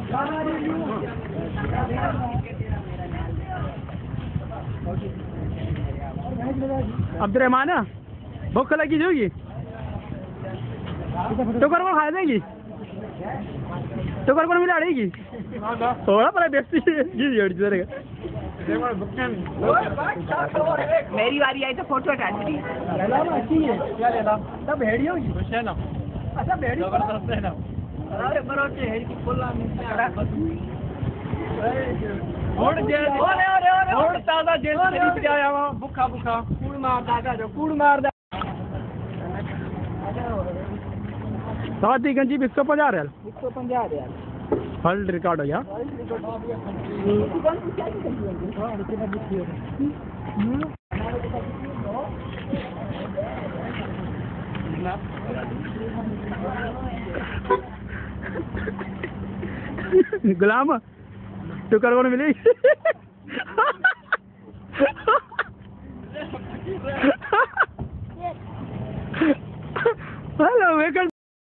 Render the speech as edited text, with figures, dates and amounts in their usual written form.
अब्दुलरहमान भूख लगी जोगी टोकर को खा देगी टोकर को मिला देगी थोड़ा पर बेस्ती मेरी बारी आई तो फोटो हटा दी। सब भेड़ी होगी अच्छा भेड़ी जबरदस्त है ना अरे बरोटे हेड की खोला और ताजा जेल से नीचे आया वहां भूखा भूखा कूड़ मार दादा जो कूड़ मार दा सादी गंजी 150 रियाल वर्ल्ड रिकॉर्ड हो गया गुलाम टुकर मिली